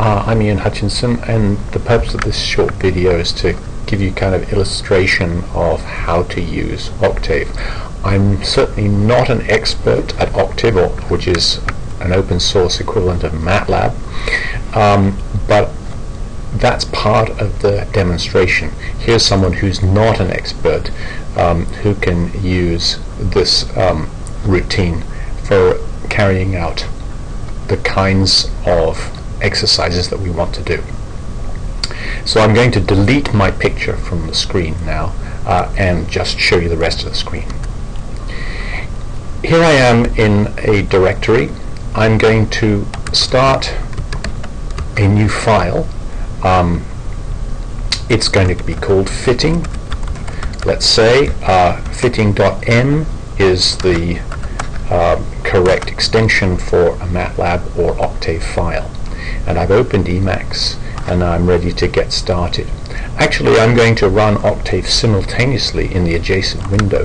I'm Ian Hutchinson, and the purpose of this short video is to give you kind of illustration of how to use Octave. I'm certainly not an expert at Octave, which is an open source equivalent of MATLAB, but that's part of the demonstration. Here's someone who's not an expert who can use this routine for carrying out the kinds of exercises that we want to do. So I'm going to delete my picture from the screen now and just show you the rest of the screen. Here I am in a directory. I'm going to start a new file. It's going to be called fitting. Let's say fitting.m is the correct extension for a MATLAB or Octave file. And I've opened Emacs and I'm ready to get started. Actually, I'm going to run Octave simultaneously in the adjacent window.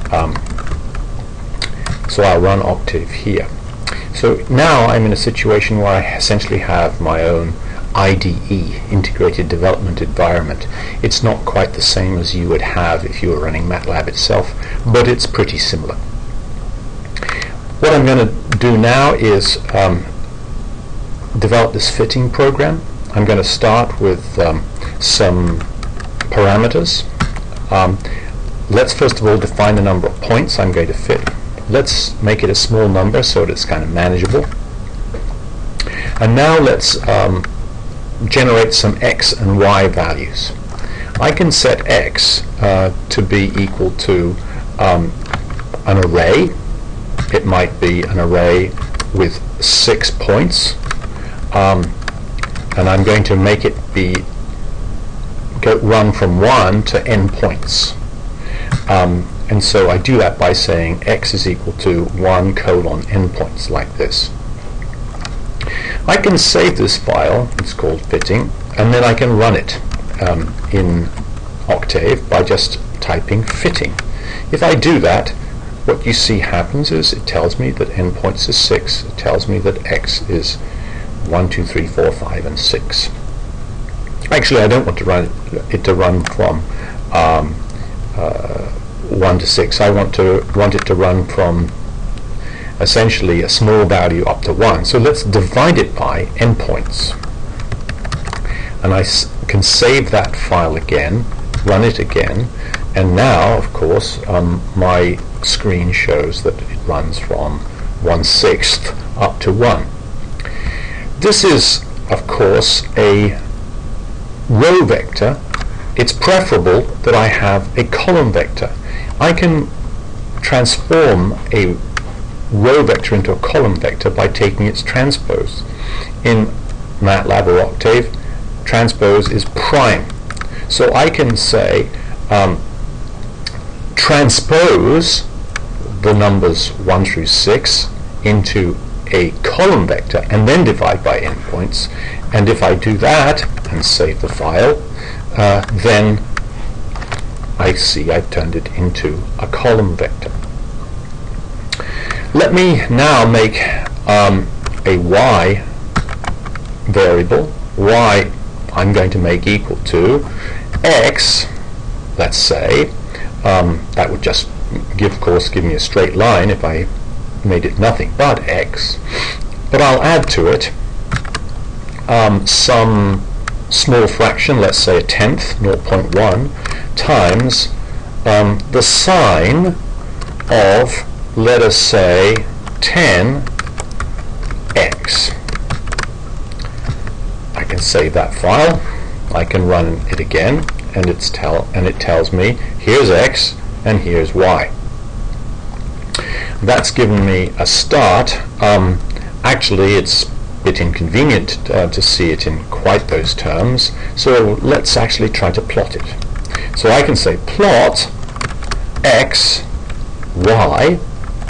So I'll run Octave here. So now I'm in a situation where I essentially have my own IDE, Integrated Development Environment. It's not quite the same as you would have if you were running MATLAB itself, but it's pretty similar. What I'm going to do now is develop this fitting program. I'm going to start with some parameters. Let's first of all define the number of points I'm going to fit. Let's make it a small number so that it's kind of manageable. And now let's generate some x and y values. I can set x to be equal to an array. It might be an array with 6 points, and I'm going to make it run from 1 to n points. And so I do that by saying x is equal to 1 colon n points, like this. I can save this file, it's called fitting, and then I can run it in Octave by just typing fitting. If I do that, what you see happens is it tells me that n points is 6. It tells me that x is 1, 2, 3, 4, 5, and 6. Actually, I don't want to run it to run from 1 to 6. I want it to run from essentially a small value up to 1. So let's divide it by n points. And I can save that file again, run it again, and now, of course, my screen shows that it runs from 1/6 up to 1. This is, of course, a row vector. It's preferable that I have a column vector. I can transform a row vector into a column vector by taking its transpose. In MATLAB or Octave, transpose is prime. So I can say transpose the numbers 1 through 6 into a column vector and then divide by n points. And if I do that and save the file, then I see I've turned it into a column vector. Let me now make a y variable. Y I'm going to make equal to x, let's say. That would just give me a straight line if I made it nothing but x. But I'll add to it some small fraction, let's say a tenth, 0.1, times the sine of, let us say, 10x. I can save that file. I can run it again, and it tells me here's x and here's y. That's given me a start. Actually, it's a bit inconvenient to see it in quite those terms, so let's actually try to plot it. So I can say plot x, y,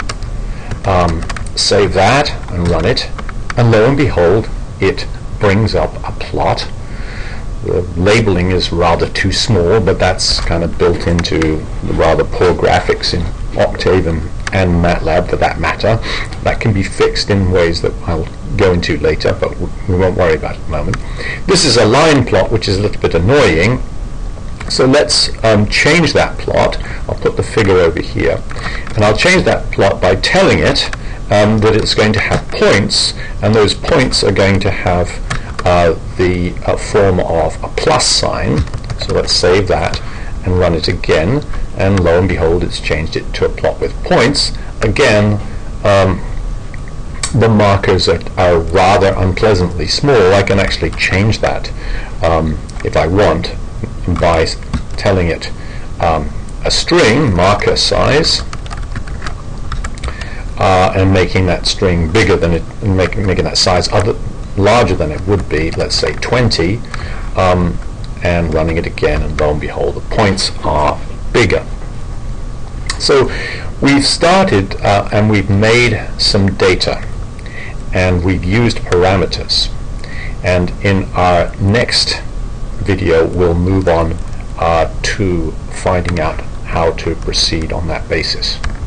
save that and run it, and lo and behold, it brings up a plot. The labeling is rather too small, but that's kind of built into the rather poor graphics in Octave and and MATLAB for that matter. That can be fixed in ways that I'll go into later, but we won't worry about it at the moment. This is a line plot, which is a little bit annoying. So let's change that plot. I'll put the figure over here, and I'll change that plot by telling it that it's going to have points, and those points are going to have the form of a plus sign. So let's save that and run it again, and lo and behold, it's changed it to a plot with points. Again, the markers are rather unpleasantly small. I can actually change that if I want by telling it a string marker size and making that string bigger than it, and making that size larger than it would be, let's say 20, and running it again, and lo and behold, the points are bigger. So we've started and we've made some data, and we've used parameters, and in our next video we'll move on to finding out how to proceed on that basis.